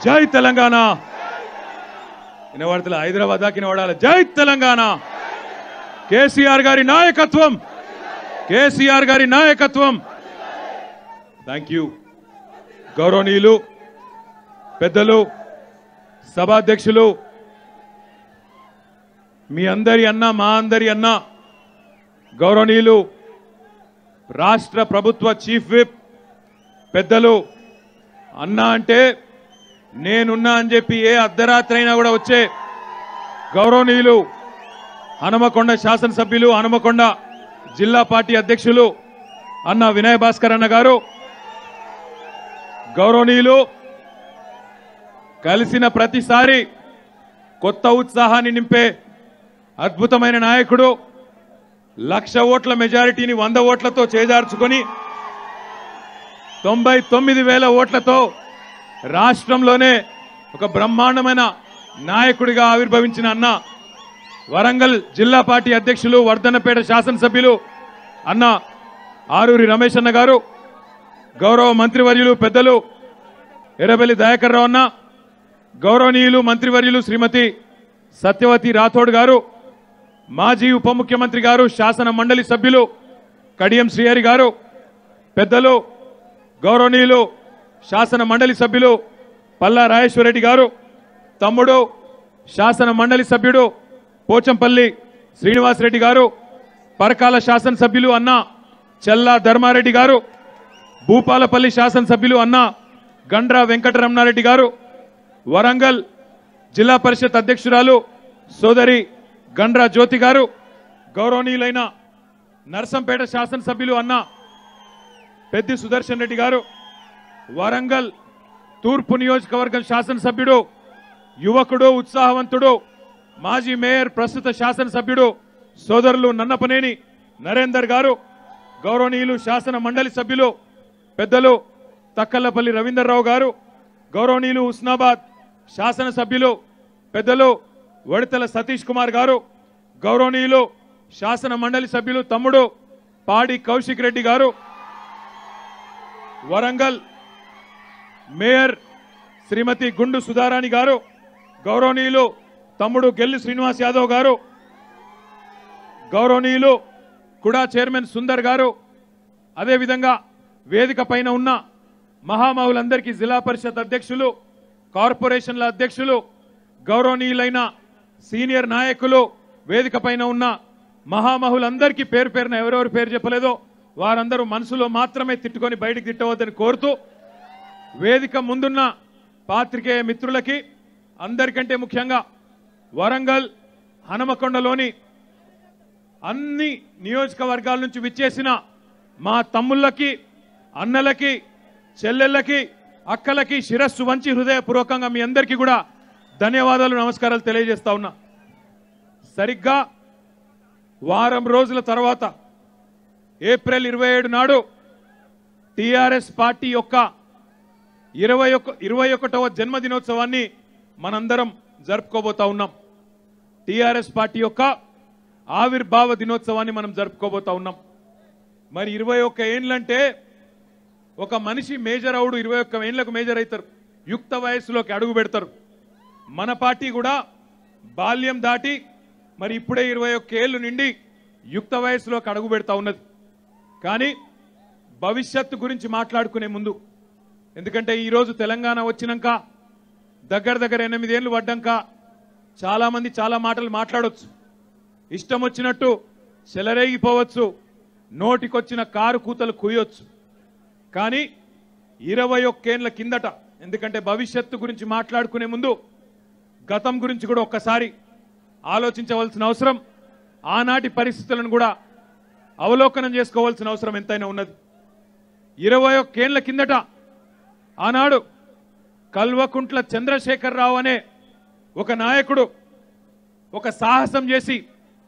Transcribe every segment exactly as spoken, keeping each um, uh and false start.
జై తెలంగాణ వినవాడతల హైదరాబాద్ దాకా వినవాడాలి జై తెలంగాణ కేసీఆర్ గారి నాయకత్వం కేసీఆర్ గారి నాయకత్వం థ్యాంక్ యూ గౌరవనీయులు పెద్దలు సభాధ్యక్షులు మీ అందరి అన్న మా అందరి అన్న గౌరవనీయులు రాష్ట్ర ప్రభుత్వ చీఫ్ విప్ పెద్దలు అన్న అంటే నేనున్నా అని చెప్పి ఏ అర్ధరాత్రి అయినా కూడా వచ్చే గౌరవనీయులు హనుమకొండ శాసనసభ్యులు హనుమకొండ జిల్లా పార్టీ అధ్యక్షులు అన్న వినయ్ భాస్కర్ అన్న గారు గౌరవనీయులు కలిసిన ప్రతిసారి కొత్త ఉత్సాహాన్ని నింపే అద్భుతమైన నాయకుడు లక్ష ఓట్ల మెజారిటీని వంద ఓట్లతో చేజార్చుకొని తొంభై తొమ్మిది వేల ఓట్లతో రాష్ట్రంలోనే ఒక బ్రహ్మాండమైన నాయకుడిగా ఆవిర్భవించిన అన్న వరంగల్ జిల్లా పార్టీ అధ్యక్షులు వర్ధన్నపేట శాసనసభ్యులు అన్న ఆరూరి రమేష్ అన్న గారు గౌరవ మంత్రివర్యులు పెద్దలు ఎర్రబెల్లి దయాకర్ రావు అన్న గౌరవనీయులు మంత్రివర్యులు శ్రీమతి సత్యవతి రాథోడ్ గారు మాజీ ఉప ముఖ్యమంత్రి గారు శాసన మండలి సభ్యులు కడియం శ్రీహరి గారు పెద్దలు గౌరవనీయులు శాసన మండలి సభ్యులు పల్లా రాజేశ్వరరెడ్డి గారు తమ్ముడు శాసన మండలి సభ్యుడు పోచంపల్లి శ్రీనివాసరెడ్డి గారు పరకాల శాసనసభ్యులు అన్న చెల్లా ధర్మారెడ్డి గారు భూపాలపల్లి శాసనసభ్యులు అన్న గండ్ర వెంకటరమణారెడ్డి గారు వరంగల్ జిల్లా పరిషత్ అధ్యక్షురాలు సోదరి గండ్ర జ్యోతి గారు గౌరవనీయులైన నర్సంపేట శాసనసభ్యులు అన్న పెద్ది సుదర్శన్ రెడ్డి గారు వరంగల్ తూర్పు నియోజకవర్గం శాసనసభ్యుడు యువకుడు ఉత్సాహవంతుడు మాజీ మేయర్ ప్రస్తుత శాసనసభ్యుడు సోదరులు నన్నపనేని నరేందర్ గారు గౌరవనీయులు శాసన మండలి సభ్యులు పెద్దలు తక్కల్లపల్లి రవీందర్రావు గారు గౌరవనీయులు హుస్నాబాద్ శాసనసభ్యులు పెద్దలు వడతల సతీష్ కుమార్ గారు గౌరవనీయులు శాసన మండలి సభ్యులు తమ్ముడు పాడి కౌశిక్ రెడ్డి గారు వరంగల్ మేయర్ శ్రీమతి గుండు సుధారాణి గారు గౌరవనీయులు తమ్ముడు గెల్లి శ్రీనివాస్ యాదవ్ గారు గౌరవనీయులు కుడా చైర్మన్ సుందర్ గారు అదేవిధంగా వేదిక పైన ఉన్న మహామహులందరికీ జిల్లా పరిషత్ అధ్యక్షులు కార్పొరేషన్ల అధ్యక్షులు గౌరవనీయులైన సీనియర్ నాయకులు వేదిక పైన ఉన్న మహామహులందరికీ పేరు పేరున ఎవరెవరు పేరు చెప్పలేదో వారందరూ మనసులో మాత్రమే తిట్టుకొని బయటికి తిట్టవద్దని కోరుతూ వేదిక ముందున్న పాత్రికేయ మిత్రులకి అందరికంటే ముఖ్యంగా వరంగల్ హనుమకొండలోని అన్ని నియోజకవర్గాల నుంచి విచ్చేసిన మా తమ్ముళ్ళకి అన్నలకి చెల్లెళ్ళకి అక్కలకి శిరస్సు వంచి హృదయపూర్వకంగా మీ అందరికీ కూడా ధన్యవాదాలు నమస్కారాలు తెలియజేస్తా ఉన్నా. సరిగ్గా వారం రోజుల తర్వాత ఏప్రిల్ ఇరవై ఏడు నాడు టిఆర్ఎస్ పార్టీ యొక్క ఇరవై ఒక ఇరవై ఒకటవ జన్మదినోత్సవాన్ని మనందరం జరుపుకోబోతా ఉన్నాం. టిఆర్ఎస్ పార్టీ యొక్క ఆవిర్భావ దినోత్సవాన్ని మనం జరుపుకోబోతా ఉన్నాం. మరి ఇరవై ఒక్క ఏండ్లంటే ఒక మనిషి మేజర్ అవుడు ఇరవై ఒక్క ఏండ్లకు మేజర్ అవుతారు, యుక్త వయస్సులోకి అడుగు పెడతారు. మన పార్టీ కూడా బాల్యం దాటి మరి ఇప్పుడే ఇరవై ఒక్క ఏళ్ళు నిండి యుక్త వయస్సులోకి అడుగు పెడతా ఉన్నది. కానీ భవిష్యత్తు గురించి మాట్లాడుకునే ముందు, ఎందుకంటే ఈరోజు తెలంగాణ వచ్చినాక దగ్గర దగ్గర ఎనిమిదేళ్లు పడ్డాక చాలామంది చాలా మాటలు మాట్లాడవచ్చు, ఇష్టం వచ్చినట్టు చెలరేగిపోవచ్చు, నోటికొచ్చిన కారు కూతలు కుయ్యొచ్చు. కానీ ఇరవై ఒక్కేళ్ల కిందట, ఎందుకంటే భవిష్యత్తు గురించి మాట్లాడుకునే ముందు గతం గురించి కూడా ఒక్కసారి ఆలోచించవలసిన అవసరం, ఆనాటి పరిస్థితులను కూడా అవలోకనం చేసుకోవాల్సిన అవసరం ఎంతైనా ఉన్నది. ఇరవై ఒక్కేళ్ల కిందట ఆనాడు కల్వకుంట్ల చంద్రశేఖరరావు అనే ఒక నాయకుడు ఒక సాహసం చేసి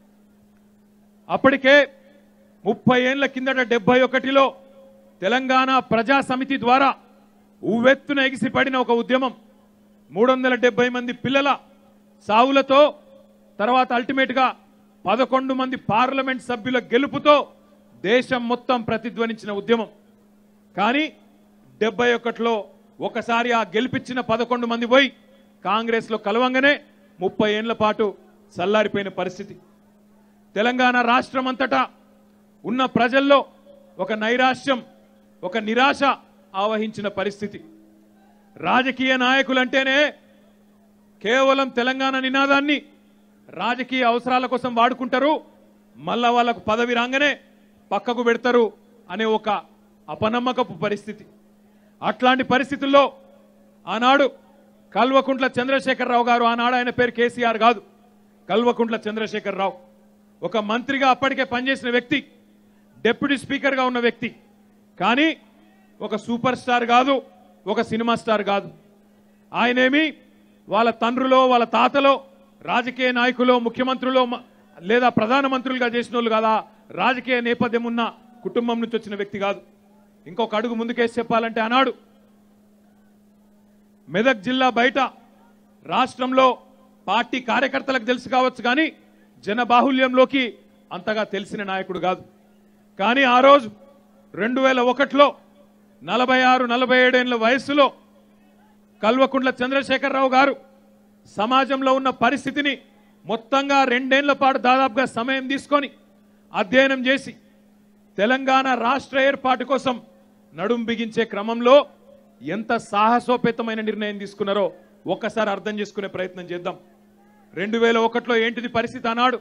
అప్పటికే ముప్పై ఏళ్ల కిందట డెబ్బై ఒకటిలో తెలంగాణ ప్రజా సమితి ద్వారా ఉవ్వెత్తున ఎగిసిపడిన ఒక ఉద్యమం, మూడు వందల డెబ్బై మంది పిల్లల సావులతో తర్వాత అల్టిమేట్ గా పదకొండు మంది పార్లమెంట్ సభ్యుల గెలుపుతో దేశం మొత్తం ప్రతిధ్వనించిన ఉద్యమం. కానీ డెబ్బై ఒకటిలో ఒకసారి ఆ గెలిపించిన పదకొండు మంది పోయి కాంగ్రెస్లో కలవంగానే ముప్పై ఏళ్ల పాటు చల్లారిపోయిన పరిస్థితి. తెలంగాణ రాష్ట్రం అంతటా ఉన్న ప్రజల్లో ఒక నైరాశ్యం, ఒక నిరాశ ఆవహించిన పరిస్థితి. రాజకీయ నాయకులంటేనే కేవలం తెలంగాణ నినాదాన్ని రాజకీయ అవసరాల కోసం వాడుకుంటారు, మళ్ళా వాళ్ళకు పదవి రాగానే పక్కకు పెడతారు అనే ఒక అపనమ్మకపు పరిస్థితి. అట్లాంటి పరిస్థితుల్లో ఆనాడు కల్వకుంట్ల చంద్రశేఖరరావు గారు, ఆనాడు ఆయన పేరు కేసీఆర్ కాదు, కల్వకుంట్ల చంద్రశేఖరరావు, ఒక మంత్రిగా అప్పటికే పనిచేసిన వ్యక్తి, డిప్యూటీ స్పీకర్గా ఉన్న వ్యక్తి, కానీ ఒక సూపర్ స్టార్ కాదు, ఒక సినిమా స్టార్ కాదు. ఆయనేమి వాళ్ళ తండ్రులో వాళ్ళ తాతలో రాజకీయ నాయకులు, ముఖ్యమంత్రులు లేదా ప్రధానమంత్రులుగా చేసిన వాళ్ళు కాదా, రాజకీయ నేపథ్యం ఉన్న కుటుంబం నుంచి వచ్చిన వ్యక్తి కాదు. ఇంకొక అడుగు ముందుకేసి చెప్పాలంటే ఆనాడు మెదక్ జిల్లా బయట రాష్ట్రంలో పార్టీ కార్యకర్తలకు తెలుసు కావచ్చు, కానీ జనబాహుల్యంలోకి అంతగా తెలిసిన నాయకుడు కాదు. కానీ ఆ రోజు రెండు వేల ఒకటిలో నలభై ఆరు నలభై ఏడేళ్ల వయస్సులో కల్వకుంట్ల చంద్రశేఖరరావు గారు సమాజంలో ఉన్న పరిస్థితిని మొత్తంగా రెండేళ్ల పాటు దాదాపుగా సమయం తీసుకొని అధ్యయనం చేసి తెలంగాణ రాష్ట్ర ఏర్పాటు కోసం నడుం బిగించే క్రమంలో ఎంత సాహసోపేతమైన నిర్ణయం తీసుకున్నారో ఒక్కసారి అర్థం చేసుకునే ప్రయత్నం చేద్దాం. రెండు వేల ఒకటిలో ఏంటిది పరిస్థితి అన్నాడు.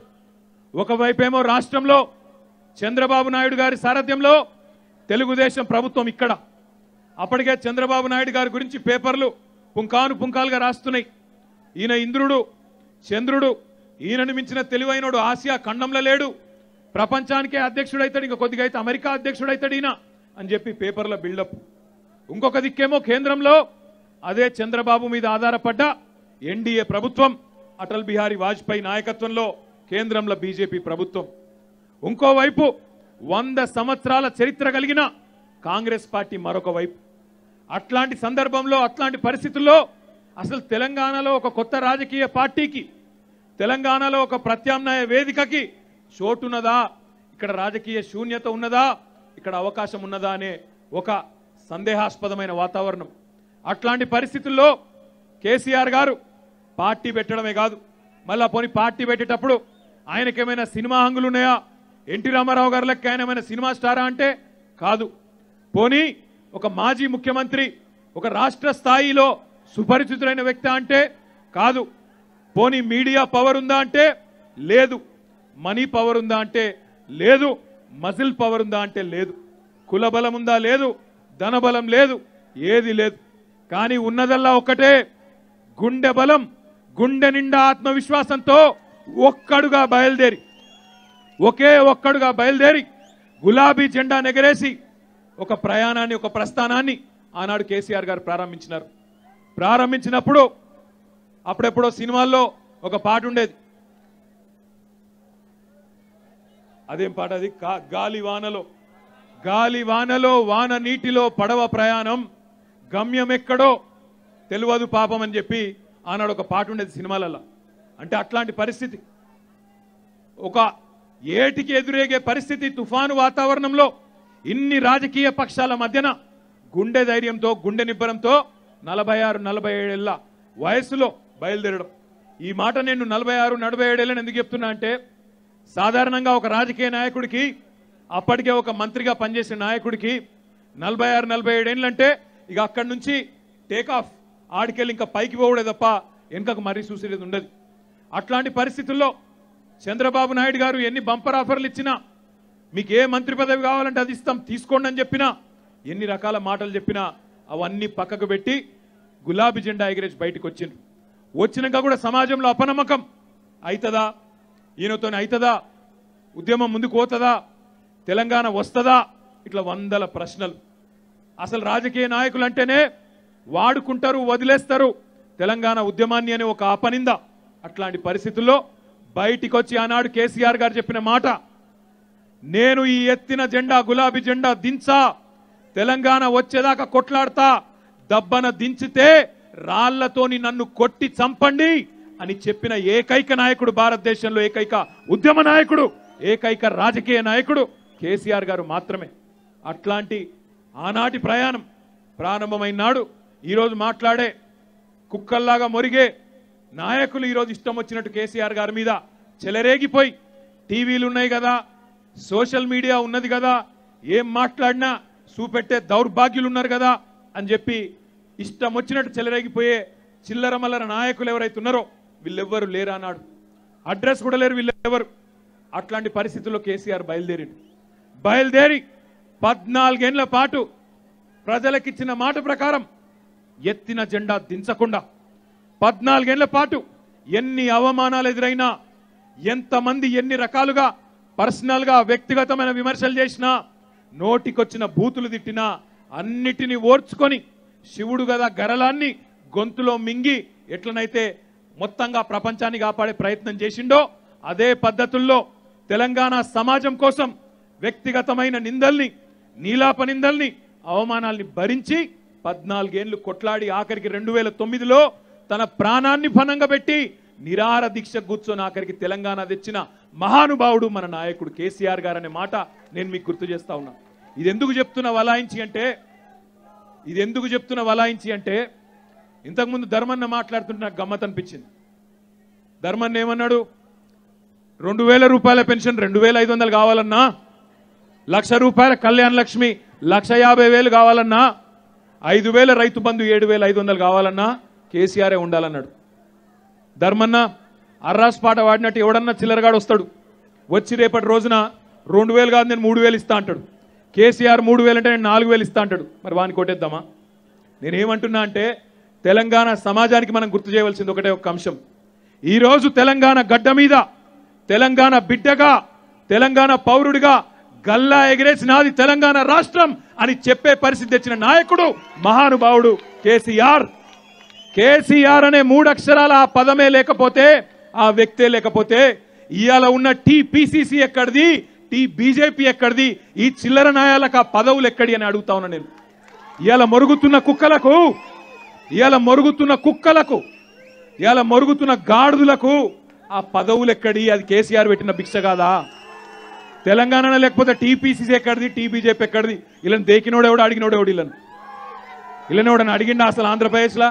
ఒకవైపేమో రాష్ట్రంలో చంద్రబాబు నాయుడు గారి సారథ్యంలో తెలుగుదేశం ప్రభుత్వం ఇక్కడ. అప్పటికే చంద్రబాబు నాయుడు గారి గురించి పేపర్లు పుంకాను పుంకాలుగా రాస్తున్నాయి. ఈయన ఇంద్రుడు, చంద్రుడు, ఈయనను మించిన తెలివైనడు ఆసియా ఖండంలో లేడు, ప్రపంచానికే అధ్యక్షుడు అవుతాడు, ఇంకా కొద్దిగా అయితే అమెరికా అధ్యక్షుడు అవుతాడు ఈయన అని చెప్పి పేపర్ల బిల్డప్. ఇంకొక దిక్కేమో కేంద్రంలో అదే చంద్రబాబు మీద ఆధారపడ్డ ఎన్డీఏ ప్రభుత్వం, అటల్ బిహారీ వాజ్పేయి నాయకత్వంలో కేంద్రంలో బీజేపీ ప్రభుత్వం. ఇంకోవైపు వంద సంవత్సరాల చరిత్ర కలిగిన కాంగ్రెస్ పార్టీ మరొక వైపు. అట్లాంటి సందర్భంలో, అట్లాంటి పరిస్థితుల్లో అసలు తెలంగాణలో ఒక కొత్త రాజకీయ పార్టీకి, తెలంగాణలో ఒక ప్రత్యామ్నాయ వేదికకి చోటున్నదా, ఇక్కడ రాజకీయ శూన్యత ఉన్నదా, ఇక్కడ అవకాశం ఉన్నదా అనే ఒక సందేహాస్పదమైన వాతావరణం. అట్లాంటి పరిస్థితుల్లో కేసీఆర్ గారు పార్టీ పెట్టడమే కాదు, మళ్ళా పోనీ పార్టీ పెట్టేటప్పుడు ఆయనకేమైనా సినిమా హంగులు ఉన్నాయా, ఎన్టీ రామారావు గారు లెక్క ఆయన ఏమైనా సినిమా స్టారా అంటే కాదు. పోనీ ఒక మాజీ ముఖ్యమంత్రి, ఒక రాష్ట్ర స్థాయిలో సుపరిచితుడైన వ్యక్తి అంటే కాదు. పోనీ మీడియా పవర్ ఉందా అంటే లేదు, మనీ పవర్ ఉందా అంటే లేదు, మజిల్ పవర్ ఉందా అంటే లేదు, కుల బలం ఉందా లేదు, ధనబలం లేదు, ఏది లేదు. కానీ ఉన్నదల్లా ఒక్కటే, గుండె బలం, గుండె నిండా ఆత్మవిశ్వాసంతో ఒక్కడుగా బయలుదేరి ఒకే ఒక్కడుగా బయలుదేరి గులాబీ జెండా నెగరేసి ఒక ప్రయాణాన్ని, ఒక ప్రస్థానాన్ని ఆనాడు కేసీఆర్ గారు ప్రారంభించినారు. ప్రారంభించినప్పుడు అప్పుడెప్పుడో సినిమాల్లో ఒక పాట ఉండేది. అదేం పాట అది? గాలి వానలో, గాలి వానలో వాన నీటిలో పడవ ప్రయాణం, గమ్యం ఎక్కడో తెలియదు పాపం అని చెప్పి ఆనాడు ఒక పాట ఉండేది సినిమాలలో. అంటే అట్లాంటి పరిస్థితి, ఒక ఏటికి ఎదురేగే పరిస్థితి, తుఫాను వాతావరణంలో ఇన్ని రాజకీయ పక్షాల మధ్యన గుండె ధైర్యంతో, గుండె నిబ్బరంతో నలభై ఆరు నలభై ఏడేళ్ల వయసులో బయలుదేరడం. ఈ మాట నేను నలభై ఆరు నలభై ఏడేళ్ళని ఎందుకు చెప్తున్నా అంటే, సాధారణంగా ఒక రాజకీయ నాయకుడికి, అప్పటికే ఒక మంత్రిగా పనిచేసిన నాయకుడికి నలభై ఆరు నలభై ఏడేళ్ళంటే ఇక అక్కడి నుంచి టేక్ ఆఫ్, ఆడికెళ్ళి ఇంకా పైకి పోవడే తప్ప వెనుకకు మరీ చూసేది ఉండదు. అట్లాంటి పరిస్థితుల్లో చంద్రబాబు నాయుడు గారు ఎన్ని బంపర్ ఆఫర్లు ఇచ్చినా, మీకు ఏ మంత్రి పదవి కావాలంటే అది ఇస్తాం తీసుకోండి అని చెప్పినా, ఎన్ని రకాల మాటలు చెప్పినా అవన్నీ పక్కకు పెట్టి గులాబీ జెండా ఎగిరేసి బయటకు వచ్చిండ్రు. వచ్చినాక కూడా సమాజంలో అపనమ్మకం అవుతుందా, ఈయనతోనే అవుతుందా, ఉద్యమం ముందుకు పోతుందా, తెలంగాణ వస్తుందా, ఇట్లా వందల ప్రశ్నలు. అసలు రాజకీయ నాయకులు అంటేనే వాడుకుంటారు, వదిలేస్తారు తెలంగాణ ఉద్యమాన్ని అనే ఒక అపనింద. అట్లాంటి పరిస్థితుల్లో బయటికి వచ్చి ఆనాడు కేసీఆర్ గారు చెప్పిన మాట, నేను ఈ ఎత్తిన జెండా గులాబీ జెండా దించా, తెలంగాణ వచ్చేదాకా కొట్లాడతా, దబ్బన దించితే రాళ్లతోని నన్ను కొట్టి చంపండి అని చెప్పిన ఏకైక నాయకుడు భారతదేశంలో, ఏకైక ఉద్యమ నాయకుడు, ఏకైక రాజకీయ నాయకుడు కేసీఆర్ గారు మాత్రమే. అట్లాంటి ఆనాటి ప్రయాణం ప్రారంభమైన నాడు ఈరోజు మాట్లాడే కుక్కల్లాగా మొరిగే నాయకులు ఈరోజు ఇష్టం వచ్చినట్టు కేసీఆర్ గారి మీద చెలరేగిపోయి టీవీలు ఉన్నాయి కదా, సోషల్ మీడియా ఉన్నది కదా, ఏం మాట్లాడినా చూపెట్టే దౌర్భాగ్యులు ఉన్నారు కదా అని చెప్పి ఇష్టం వచ్చినట్టు చెలరేగిపోయే చిల్లర మల్లర నాయకులు ఎవరైతే ఉన్నారో వీళ్ళెవ్వరు లేరు అన్నాడు. అడ్రస్ కూడా లేరు వీళ్ళెవరు. అట్లాంటి పరిస్థితుల్లో కేసీఆర్ బయలుదేరి బయలుదేరి పద్నాలుగేళ్ల పాటు ప్రజలకిచ్చిన మాట ప్రకారం ఎత్తిన జెండా దించకుండా పద్నాలుగేళ్ల పాటు ఎన్ని అవమానాలు ఎదురైనా, ఎంతమంది ఎన్ని రకాలుగా పర్సనల్ గా వ్యక్తిగతమైన విమర్శలు చేసినా, నోటికొచ్చిన బూతులు తిట్టినా అన్నిటినీ ఓర్చుకొని శివుడు గదా గరళాన్ని గొంతులో మింగి ఎట్లనైతే మొత్తంగా ప్రపంచాన్ని కాపాడే ప్రయత్నం చేసిండో అదే పద్ధతుల్లో తెలంగాణ సమాజం కోసం వ్యక్తిగతమైన నిందల్ని, నీలాప నిందల్ని, అవమానాల్ని భరించి పద్నాలుగేళ్లు కొట్లాడి ఆఖరికి రెండు వేల తొమ్మిదిలో తన ప్రాణాన్ని ఫనంగా పెట్టి నిరాహార దీక్ష కూర్చొని ఆఖరికి తెలంగాణ తెచ్చిన మహానుభావుడు మన నాయకుడు కేసీఆర్ గారు అనే మాట నేను మీకు గుర్తు చేస్తా ఉన్నా. ఇది ఎందుకు చెప్తున్నా వలాయించి అంటే ఇది ఎందుకు చెప్తున్నా వలాయించి అంటే ఇంతకుముందు ధర్మన్న మాట్లాడుతుంటే నాకు గమ్మత్ అనిపించింది. ధర్మన్న ఏమన్నాడు? రెండు వేల రూపాయల పెన్షన్ రెండు వేల ఐదు వందలు కావాలన్నా, లక్ష రూపాయల కళ్యాణ లక్ష్మి లక్ష యాభై వేలు కావాలన్నా, ఐదు వేల రైతు బంధు ఏడు వేల ఐదు వందలు కావాలన్నా కేసీఆరే ఉండాలన్నాడు. ధర్మన్న అర్రాస్ పాట వాడినట్టు ఎవడన్నా చిల్లరగాడు వస్తాడు, వచ్చి రేపటి రోజున రెండు వేలు కాదు నేను మూడు వేలు ఇస్తా అంటాడు. కేసీఆర్ మూడు వేలు అంటే నేను నాలుగు వేలు ఇస్తా అంటాడు. మరి వాని కొట్టేద్దామా? నేనేమంటున్నా అంటే తెలంగాణ సమాజానికి మనం గుర్తు చేయవలసింది ఒకటే ఒక అంశం. ఈరోజు తెలంగాణ గడ్డ మీద తెలంగాణ బిడ్డగా, తెలంగాణ పౌరుడిగా గల్లా ఎగిరేసినది తెలంగాణ రాష్ట్రం అని చెప్పే పరిస్థితి తెచ్చిన నాయకుడు మహానుభావుడు కేసీఆర్. కేసీఆర్ అనే మూడు అక్షరాల ఆ పదమే లేకపోతే, ఆ వ్యక్తే లేకపోతే ఇవాళ ఉన్న టీపీసీసీ ఎక్కడిది, టీ బీజేపీ ఎక్కడిది, ఈ చిల్లర నాయాలకు ఆ పదవులు ఎక్కడి అని అడుగుతా ఉన్నా నేను. ఇవాళ మొరుగుతున్న కుక్కలకు ఇవాళ మొరుగుతున్న కుక్కలకు ఇవాళ మొరుగుతున్న గాడుదులకు ఆ పదవులు ఎక్కడి? అది కేసీఆర్ పెట్టిన భిక్ష కాదా? తెలంగాణ లేకపోతే టీపీసీసీ ఎక్కడిది, టీ బీజేపీ ఎక్కడిది? వీళ్ళని దేకినోడెవడు, అడిగినోడెవడు? వీళ్ళని వీళ్ళనెవడని అడిగిండా అసలు ఆంధ్రప్రదేశ్లో?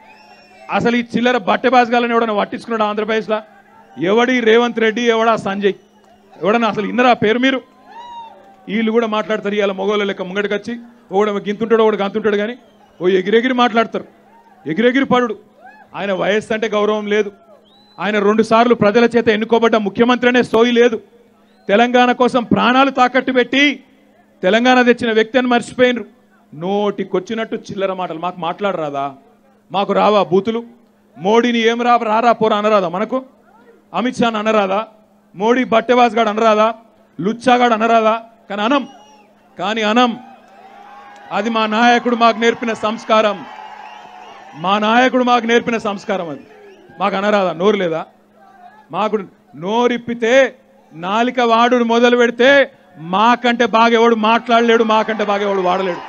అసలు ఈ చిల్లర బట్టె బాజగాలని ఎవడన్నా పట్టించుకున్నాడు ఆంధ్రప్రదేశ్లో? ఎవడి రేవంత్ రెడ్డి, ఎవడా సంజయ్, ఎవడన్నా అసలు ఇందరా పేరు మీరు? వీళ్ళు కూడా మాట్లాడతారు ఇవాళ మొగోళ్ళ లెక్క ముంగడికి వచ్చి ఒకడు గింతుంటాడు, ఒకడు గంతుంటాడు, కానీ ఓ ఎగిరెగిరి మాట్లాడతారు, ఎగిరెగిరి పడుడు. ఆయన వయస్సు అంటే గౌరవం లేదు. ఆయన రెండు సార్లు ప్రజల చేత ఎన్నుకోబడ్డ ముఖ్యమంత్రి అనే సోయి లేదు. తెలంగాణ కోసం ప్రాణాలు తాకట్టు పెట్టి తెలంగాణ తెచ్చిన వ్యక్తి అని మర్చిపోయినరు. నోటికొచ్చినట్టు చిల్లర మాటలు. మాకు మాట్లాడరాదా? మాకు రావా బూతులు? మోడీని ఏం రా రారా పోరా అనరాదా? మనకు అమిత్ షాని అనరాదా? మోడీ బట్టెవాస్గాడు అనరాదా? లుచ్చాగాడు అనరాదా? కానీ అనం కానీ అనం అది మా నాయకుడు మాకు నేర్పిన సంస్కారం. మా నాయకుడు మాకు నేర్పిన సంస్కారం అది. మాకు అనరాదా? నోరు లేదా మాకు? నోరిప్పితే నాలిక వాడు మొదలు పెడితే మాకంటే బాగేవాడు మాట్లాడలేడు, మాకంటే బాగేవాడు వాడలేడు.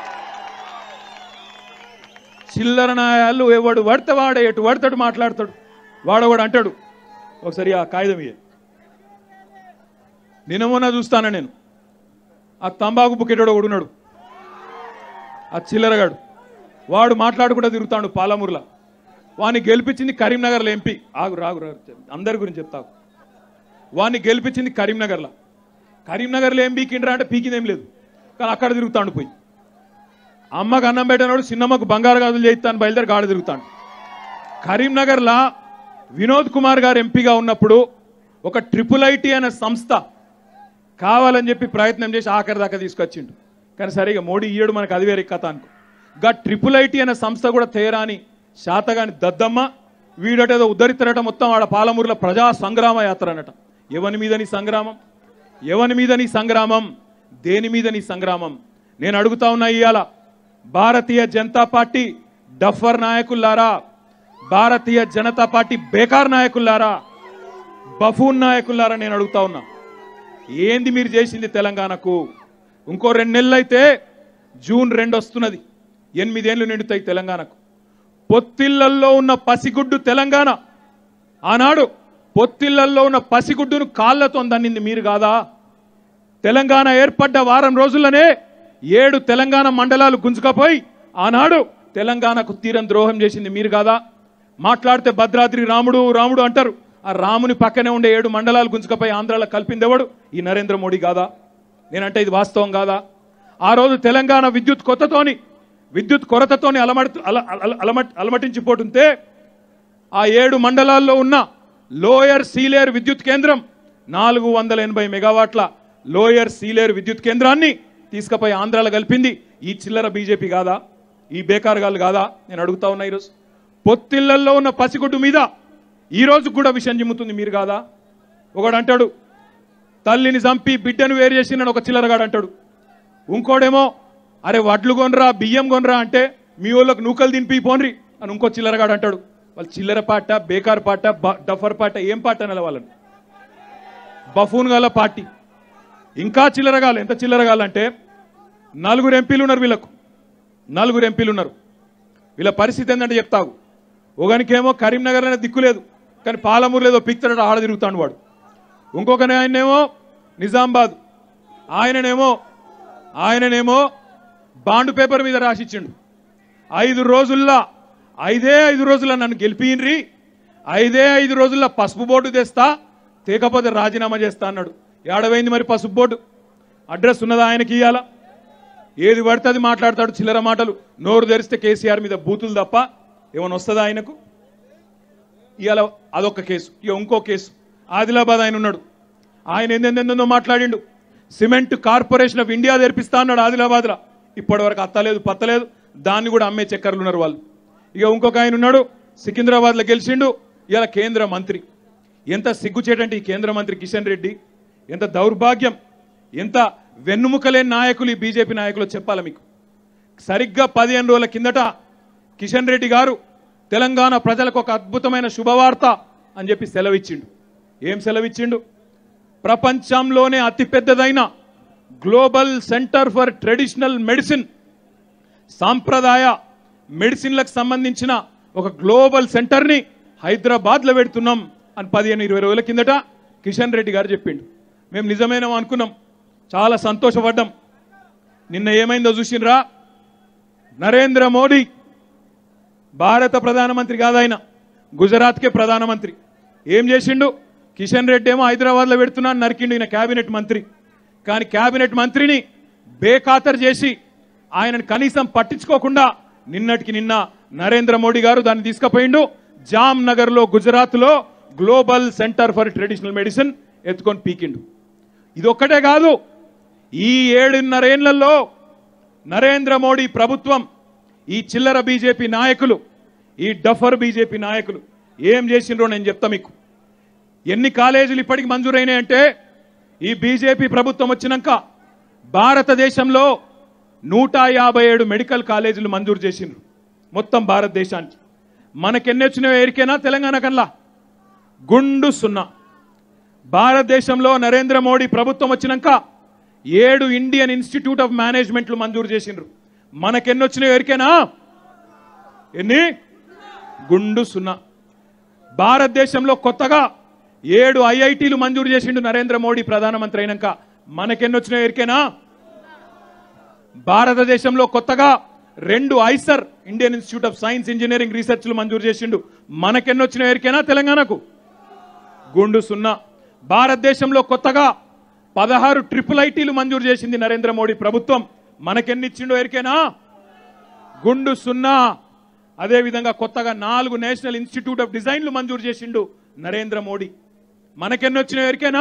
చిల్లర నాయాలు ఎవడు పడితే వాడే ఎటు పడతాడు మాట్లాడతాడు. వాడవాడు అంటాడు. ఒకసారి ఆ కాగితం ఇయ్య, నిన్నమొన్న చూస్తాను నేను. ఆ తంబాకు బుక్కెటాడు ఒకడున్నాడు, ఆ చిల్లరగాడు, వాడు మాట్లాడుకుంటూ తిరుగుతాడు పాలమూరులో. వాడిని గెలిపించింది కరీంనగర్లో ఎంపీ. ఆగు రాగు రాగు అందరి గురించి చెప్తావు. వాడిని గెలిపించింది కరీంనగర్లో. కరీంనగర్లో ఏం పీకిండ్రా అంటే పీకిందేం లేదు, కానీ అక్కడ తిరుగుతాడు పోయి. అమ్మకు అన్నం పెట్టినాడు, చిన్నమ్మకు బంగారు గాజులు చేయిస్తాను బయలుదేరి గాడి తిరుగుతాడు. కరీంనగర్లో వినోద్ కుమార్ గారు ఎంపీగా ఉన్నప్పుడు ఒక ట్రిపుల్ ఐటీ అనే సంస్థ కావాలని చెప్పి ప్రయత్నం చేసి ఆఖరి దాకా తీసుకొచ్చిండు. కానీ సరిగా మోడీ ఇయ్యడు, మనకు అది వేరే కథ అనుకో. గా ట్రిపుల్ ఐటీ అనే సంస్థ కూడా తేరాని శాతగాని దద్దమ్మ వీడటేదో ఉద్ధరిస్తారట. మొత్తం ఆడ పాలమూరులో ప్రజా సంగ్రామ యాత్ర అనట. ఎవని మీద నీ సంగ్రామం? ఎవని మీద నీ సంగ్రామం? దేని మీద నీ సంగ్రామం? నేను అడుగుతా ఉన్నా ఇవాళ భారతీయ జనతా పార్టీ డఫర్ నాయకుల్లారా, భారతీయ జనతా పార్టీ బేకార్ నాయకుల్లారా, బఫూన్ నాయకుల్లారా, నేను అడుగుతా ఉన్నా ఏంది మీరు చేసింది తెలంగాణకు? ఇంకో రెండు నెలలు అయితే జూన్ రెండు వస్తున్నది, ఎనిమిదేళ్లు నిండుతాయి తెలంగాణకు. పొత్తిళ్లల్లో ఉన్న పసిగుడ్డు తెలంగాణ ఆనాడు పొత్తిళ్లల్లో ఉన్న పసిగుడ్డును కాళ్లతో దన్నింది మీరు కాదా? తెలంగాణ ఏర్పడ్డ వారం రోజుల్లోనే ఏడు తెలంగాణ మండలాలు గుంజుకపోయి ఆనాడు తెలంగాణకు తీరం ద్రోహం చేసింది మీరు కాదా? మాట్లాడితే భద్రాద్రి రాముడు రాముడు అంటారు. ఆ రాముని పక్కనే ఉండే ఏడు మండలాలు గుంజుకపోయి ఆంధ్రాలో కలిపింది ఎవడు? ఈ నరేంద్ర మోడీ కాదా? నేనంటే ఇది వాస్తవం కాదా? ఆ రోజు తెలంగాణ విద్యుత్ కొత్తతోని విద్యుత్ కొరతతోని అలమటి అలమట్ అలమటించిపోతుంటే ఆ ఏడు మండలాల్లో ఉన్న లోయర్ సీలేరు విద్యుత్ కేంద్రం నాలుగు వందల ఎనభై మెగావాట్ల లోయర్ సీలేరు విద్యుత్ కేంద్రాన్ని తీసుకుపోయి ఆంధ్రాలో కలిపింది ఈ చిల్లర బీజేపీ కాదా? ఈ బేకారుగాళ్ళు కాదా? నేను అడుగుతా ఉన్నా. ఈరోజు పొత్తిళ్లలో ఉన్న పసిగుడ్డు మీద ఈ రోజు కూడా విషయం జిమ్ముతుంది మీరు కాదా? ఒకడు అంటాడు తల్లిని చంపి బిడ్డను వేరు చేసిందని ఒక చిల్లరగాడు అంటాడు. ఇంకోడేమో అరే వడ్లు కొనరా బియ్యం కొనరా అంటే మీ వాళ్ళకు నూకలు దింపి పోన్రి అని ఇంకో చిల్లరగాడు అంటాడు. వాళ్ళు చిల్లర పాట, బేకార్ పాట, డఫర్ పాట, ఏం పాట అనాలి వాళ్ళని? బఫూన్ గాల పార్టీ. ఇంకా చిల్లరగాలు. ఎంత చిల్లరగాలంటే నలుగురు ఎంపీలు ఉన్నారు వీళ్ళకు. నలుగురు ఎంపీలు ఉన్నారు. వీళ్ళ పరిస్థితి ఏంటంటే చెప్తావు. ఒకనికేమో కరీంనగర్ అనే దిక్కు లేదు, కానీ పాలమూరు లేదో పిక్తాడు ఆడ తిరుగుతాడు వాడు. ఇంకొకనే ఆయనేమో నిజామాబాద్, ఆయననేమో ఆయననేమో బాండ్ పేపర్ మీద రాసిచ్చిండు. ఐదు రోజుల్లో ఐదే ఐదు రోజుల్లో నన్ను గెలిపిన్రి, ఐదే ఐదు రోజుల్లో పసుపు బోర్డు తెస్తా, తేకపోతే రాజీనామా చేస్తా అన్నాడు. ఏడవైంది మరి పసుపు బోర్డు? అడ్రస్ ఉన్నదా ఆయనకి? ఇయ్యాల ఏది పడితే అది మాట్లాడతాడు, చిల్లర మాటలు. నోరు తెరిస్తే కేసీఆర్ మీద బూతులు తప్ప ఏమైనా వస్తుందా ఆయనకు? ఇవాళ అదొక కేసు. ఇక ఇంకో కేసు ఆదిలాబాద్ ఆయన ఉన్నాడు. ఆయన ఎందెందెందో మాట్లాడిండు. సిమెంట్ కార్పొరేషన్ ఆఫ్ ఇండియా తెరిపిస్తా అన్నాడు ఆదిలాబాద్లో. ఇప్పటి వరకు అత్తలేదు పత్తలేదు. దాన్ని కూడా అమ్మే చక్కర్లు ఉన్నారు వాళ్ళు. ఇక ఇంకొక ఆయన ఉన్నాడు సికింద్రాబాద్లో గెలిచిండు, ఇవాళ కేంద్ర మంత్రి. ఎంత సిగ్గుచేటంటే ఈ కేంద్ర మంత్రి కిషన్ రెడ్డి, ఎంత దౌర్భాగ్యం, ఎంత వెన్నుముకలేని నాయకులు ఈ బీజేపీ నాయకులు చెప్పాలి మీకు. సరిగ్గా పదిహేను రోజుల కిందట కిషన్ రెడ్డి గారు తెలంగాణ ప్రజలకు ఒక అద్భుతమైన శుభవార్త అని చెప్పి సెలవిచ్చిండు. ఏం సెలవిచ్చిండు? ప్రపంచంలోనే అతిపెద్దదైన global centre for traditional medicine, సాంప్రదాయ మెడిసిన్లకు సంబంధించిన ఒక గ్లోబల్ సెంటర్ని హైదరాబాద్లో పెడుతున్నాం అని పదిహేను ఇరవై రోజుల కిందట కిషన్ రెడ్డి గారు చెప్పిండు. మేము నిజమేనో అనుకున్నాం, చాలా సంతోషపడ్డాం. నిన్న ఏమైందో చూసినరా? నరేంద్ర మోడీ భారత ప్రధానమంత్రి కాదు, ఆయన గుజరాత్కే ప్రధానమంత్రి. ఏం చేసిండు? కిషన్ రెడ్డి ఏమో హైదరాబాద్లో పెడుతున్నా నరికిండు ఈయన క్యాబినెట్ మంత్రి. కానీ క్యాబినెట్ మంత్రిని బేఖాతరు చేసి ఆయనను కనీసం పట్టించుకోకుండా నిన్నటికి నిన్న నరేంద్ర మోడీ గారు దాన్ని తీసుకుపోయిండు. జామ్ నగర్ లో గుజరాత్ లో global centre for traditional medicine ఎత్తుకొని పీకిండు. ఇది ఒక్కటే కాదు, ఈ ఏడున్నరేళ్లలో నరేంద్ర మోడీ ప్రభుత్వం, ఈ చిల్లర బీజేపీ నాయకులు, ఈ డఫర్ బీజేపీ నాయకులు ఏం చేసిండ్రో నేను చెప్తా మీకు. ఎన్ని కాలేజీలు ఇప్పటికి మంజూరైనాయంటే ఈ బీజేపీ ప్రభుత్వం వచ్చినాక భారతదేశంలో నూట యాభై ఏడు మెడికల్ కాలేజీలు మంజూరు చేసిండ్రు మొత్తం భారతదేశానికి. మనకెన్ని వచ్చినాయో ఎరికేనా? తెలంగాణ కల్లా గుండు సున్నా. భారతదేశంలో నరేంద్ర మోడీ ప్రభుత్వం వచ్చినాక ఏడు ఇండియన్ ఇన్స్టిట్యూట్ ఆఫ్ మేనేజ్మెంట్లు మంజూరు చేసిండ్రు. మనకెన్ని వచ్చినాయో ఎరికేనా? ఎన్ని? గుండు సున్నా. భారతదేశంలో కొత్తగా ఏడు ఐఐటీలు మంజూరు చేసిండు నరేంద్ర మోడీ ప్రధానమంత్రి అయినాక. మనకెన్ని వచ్చినాయో ఎరికేనా? భారతదేశంలో కొత్తగా రెండు IISER, Indian institute of science engineering రీసెర్చ్లు మంజూరు చేసిండు. మనకెన్ని వచ్చినాయో ఎరికేనా? తెలంగాణకు గుండు సున్నా. భారతదేశంలో కొత్తగా పదహారు ట్రిపుల్ ఐటీలు మంజూరు చేసింది నరేంద్ర మోడీ ప్రభుత్వం. మనకెన్ని ఇచ్చిండో ఎరికేనా? గుండు సున్నా. అదేవిధంగా కొత్తగా నాలుగు నేషనల్ ఇన్స్టిట్యూట్ ఆఫ్ డిజైన్లు మంజూరు చేసిండు నరేంద్ర మోడీ. మనకెన్ని వచ్చినాయో ఎరికేనా?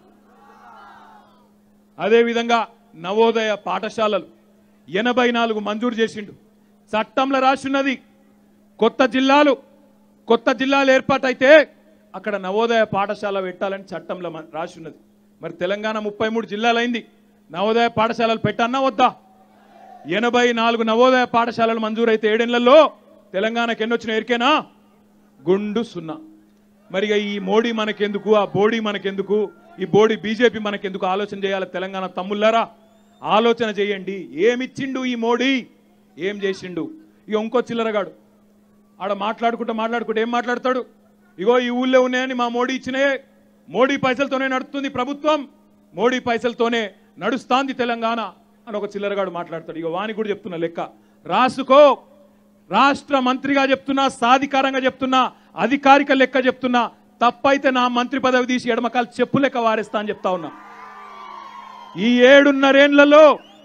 అదేవిధంగా నవోదయ పాఠశాలలు ఎనభై నాలుగు మంజూరు చేసిండు. చట్టంలో రాసిన్నది కొత్త జిల్లాలు కొత్త జిల్లాలు ఏర్పాటైతే అక్కడ నవోదయ పాఠశాల పెట్టాలని చట్టంలో రాసిన్నది. మరి తెలంగాణ ముప్పై మూడు జిల్లాలైంది, నవోదయ పాఠశాలలు పెట్టన్నా వద్దా? ఎనభై నాలుగు నవోదయ పాఠశాలలు మంజూరైతే ఏడేళ్లలో తెలంగాణకి ఎన్ని వచ్చినా ఎరికేనా? గుండు సున్నా. మరి ఈ మోడీ మనకెందుకు, ఆ బోడీ మనకెందుకు, ఈ బోడీ బీజేపీ మనకెందుకు? ఆలోచన చేయాలి తెలంగాణ తమ్ముళ్ళారా, ఆలోచన చేయండి. ఏమిచ్చిండు ఈ మోడీ, ఏం చేసిండు? ఇక ఇంకో చిల్లరగాడు ఆడ మాట్లాడుకుంటూ మాట్లాడుకుంటూ ఏం మాట్లాడతాడు? ఇగో ఈ ఊళ్ళో ఉన్నాయని మా మోడీ ఇచ్చినాయే, మోడీ పైసలతోనే నడుస్తుంది ప్రభుత్వం, మోడీ పైసలతోనే నడుస్తాంది తెలంగాణ అని ఒక చిల్లరగాడు మాట్లాడతాడు. ఇక వానికి కూడా చెప్తున్నా లెక్క రాసుకో. రాష్ట్ర మంత్రిగా చెప్తున్నా, సాధికారంగా చెప్తున్నా, అధికారిక లెక్క చెప్తున్నా, తప్పైతే నా మంత్రి పదవి తీసి ఎడమకాలు చెప్పు లెక్క వారేస్తా అని చెప్తా ఉన్నా. ఈ ఏడున్నరేళ్లలో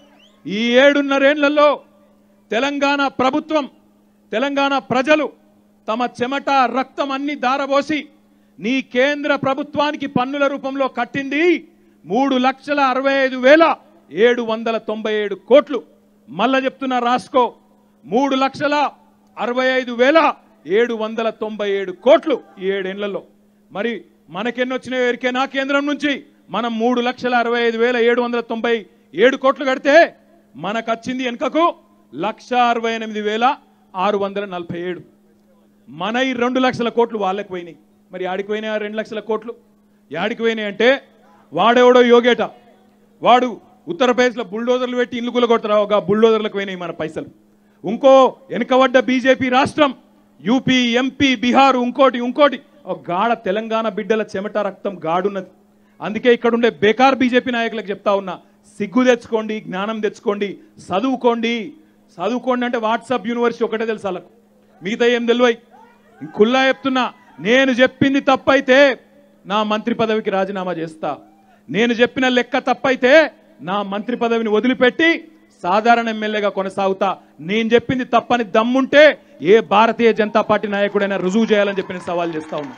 ఈ ఏడున్నరేళ్లలో తెలంగాణ ప్రభుత్వం, తెలంగాణ ప్రజలు తమ చెమట రక్తం అన్ని దారబోసి నీ కేంద్ర ప్రభుత్వానికి పన్నుల రూపంలో కట్టింది మూడు లక్షల అరవై ఐదు వేల ఏడు వందల తొంభై ఏడు కోట్లు. మళ్ళా చెప్తున్నా రాసుకో, మూడు లక్షల అరవై ఐదు వేల ఏడు వందల తొంభై ఏడు కోట్లు ఈ ఏడేళ్లలో. మరి మనకెన్నొచ్చినాయో ఎరికేనా? కేంద్రం నుంచి మనం మూడు లక్షల అరవై ఐదు వేల ఏడు వందల తొంభై ఏడు కోట్లు కడితే మనకు వచ్చింది వెనుకకు లక్ష అరవై ఎనిమిది వేల ఆరు వందల నలభై ఏడు. మన ఈ రెండు లక్షల కోట్లు వాళ్ళకి పోయినాయి. మరి ఆడికి పోయినాయి ఆ రెండు లక్షల కోట్లు? యాడికి పోయినాయి అంటే వాడెవడో యోగేట, వాడు ఉత్తరప్రదేశ్లో బుల్డోజర్లు పెట్టి ఇల్లు కూలగొడతారు, ఒక బుల్డోజర్లకు పోయినాయి మన పైసలు. ఇంకో వెనుకబడ్డ బీజేపీ రాష్ట్రం యూపీ, ఎంపీ, బీహార్, ఇంకోటి ఇంకోటి ఒక గాఢ తెలంగాణ బిడ్డల చెమట రక్తం గాడున్నది. అందుకే ఇక్కడ ఉండే బేకార్ బీజేపీ నాయకులకు చెప్తా ఉన్నా, సిగ్గు తెచ్చుకోండి, జ్ఞానం తెచ్చుకోండి, చదువుకోండి. చదువుకోండి అంటే వాట్సాప్ యూనివర్సిటీ ఒకటే తెలుసు వాళ్ళకు, మిగతా ఏం తెలివై. కుల్లా చెప్తున్నా, నేను చెప్పింది తప్పైతే నా మంత్రి పదవికి రాజీనామా చేస్తా. నేను చెప్పిన లెక్క తప్పైతే నా మంత్రి పదవిని వదిలిపెట్టి సాధారణ ఎమ్మెల్యేగా కొనసాగుతా. నేను చెప్పింది తప్పని దమ్ముంటే ఏ భారతీయ జనతా పార్టీ నాయకుడైనా రుజువు చేయాలని చెప్పి నేను సవాల్ చేస్తా ఉన్నా.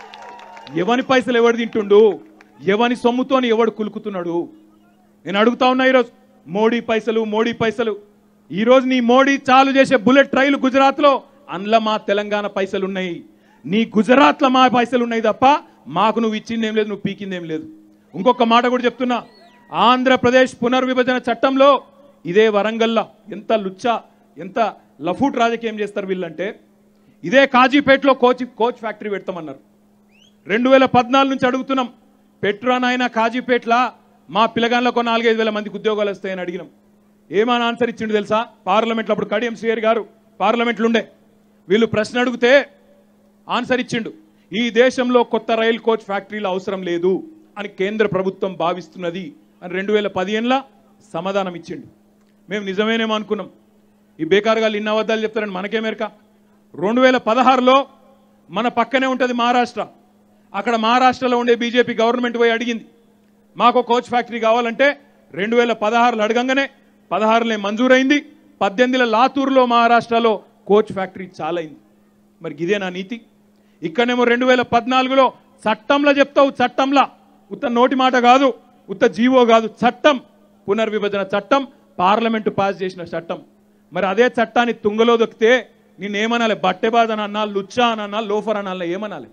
ఎవని పైసలు ఎవడు తింటుండు, ఎవని సొమ్ముతోని ఎవడు కులుకుతున్నాడు నేను అడుగుతా ఉన్నా. ఈరోజు మోడీ పైసలు, మోడీ పైసలు. ఈరోజు నీ మోడీ చాలు చేసే బుల్లెట్ రైలు గుజరాత్లో, అందులో మా తెలంగాణ పైసలు ఉన్నాయి. నీ గుజరాత్లో మా పైసలు ఉన్నాయి తప్ప మాకు నువ్వు ఇచ్చిందేం లేదు, నువ్వు పీకిందేం లేదు. ఇంకొక మాట కూడా చెప్తున్నా, ఆంధ్రప్రదేశ్ పునర్విభజన చట్టంలో ఇదే వరంగల్లా ఎంత లుచ్చా, ఎంత లఫూట్ రాజకీయం చేస్తారు వీళ్ళంటే, ఇదే కాజీపేటలో కోచ్ కోచ్ ఫ్యాక్టరీ పెడతామన్నారు. రెండు వేల పద్నాలుగు నుంచి అడుగుతున్నాం, పెట్రానైనా కాజీపేటలా మా పిల్లగాళ్ళకు నాలుగైదు వేల మందికి ఉద్యోగాలు వస్తాయని అడిగినాం. ఏమని ఆన్సర్ ఇచ్చిండు తెలుసా? పార్లమెంట్లో అప్పుడు కడియం శ్రీహరి గారు పార్లమెంట్లో ఉండే, వీళ్ళు ప్రశ్న అడిగితే ఆన్సర్ ఇచ్చిండు, ఈ దేశంలో కొత్త రైల్ కోచ్ ఫ్యాక్టరీలు అవసరం లేదు అని కేంద్ర ప్రభుత్వం భావిస్తున్నది అని రెండు వేల పదిహేనులో సమాధానం ఇచ్చిండు. మేము నిజమేనేమో అనుకున్నాం. ఈ బేకారుగా ఇన్న అబద్ధాలు చెప్తారని మనకేమేరక. రెండు వేల పదహారులో మన పక్కనే ఉంటుంది మహారాష్ట్ర, అక్కడ మహారాష్ట్రలో ఉండే బీజేపీ గవర్నమెంట్ పోయి అడిగింది, మాకు కోచ్ ఫ్యాక్టరీ కావాలంటే రెండు వేల పదహారులో అడగంగానే పదహారులే మంజూరైంది. పద్దెనిమిదిలో లాతూరులో మహారాష్ట్రలో కోచ్ ఫ్యాక్టరీ చాలైంది. మరి ఇదే నా నీతి. ఇక్కడనేమో రెండు వేల పద్నాలుగులో చట్టంలో చెప్తావు, చట్టంలా, ఉత్త నోటి మాట కాదు, ఉత్త జీవో కాదు, చట్టం, పునర్విభజన చట్టం, పార్లమెంటు పాస్ చేసిన చట్టం. మరి అదే చట్టాన్ని తుంగలో దొక్కితే నేనేమనాలి? బట్టెబాజ్ అని అన్నా, లుచ్చా అని అన్నా, లోఫర్ అనాలి, ఏమనాలి?